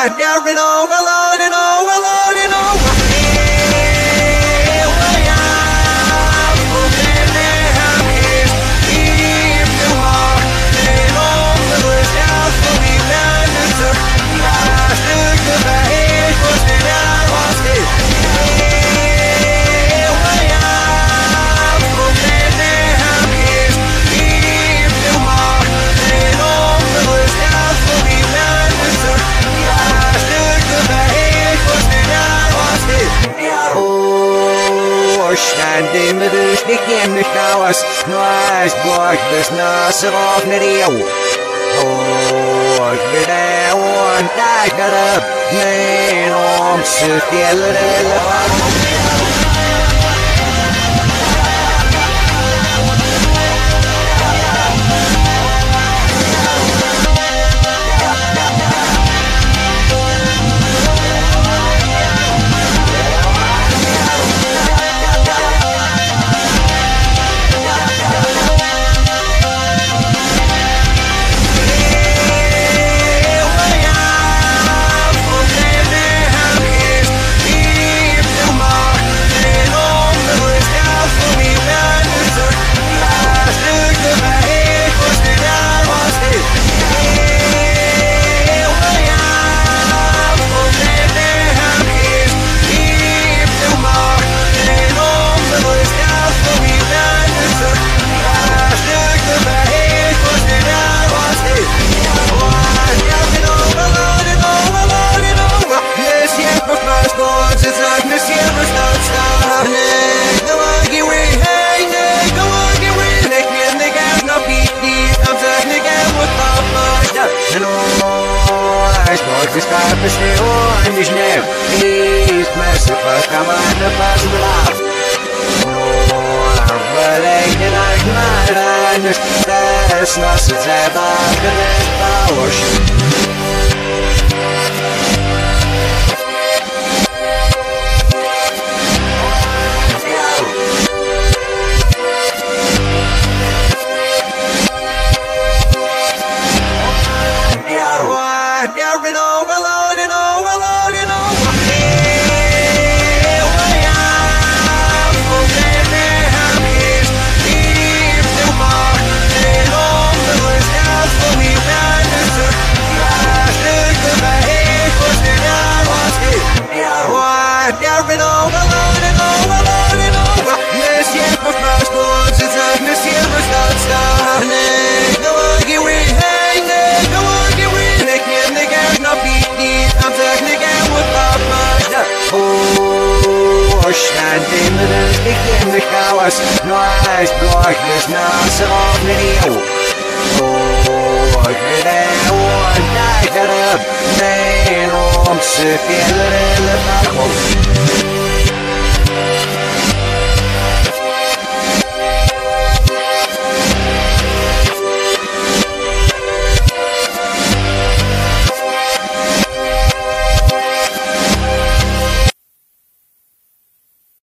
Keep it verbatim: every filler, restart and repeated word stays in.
Never been overload and overload and overload. Standing with the stick in the showers, nice boy, there's nothing off the deal. Oh, get that one, I got up, man, I'm sick, This guy is still on his name. He's massive, but I'm on the bus without. No, but I cannot not understand. That's not so bad, but it's power. Standing with a stick in the showers, nice block, there's nothing off the deal. Oh, get that one, I got up, man, I'm sick, in the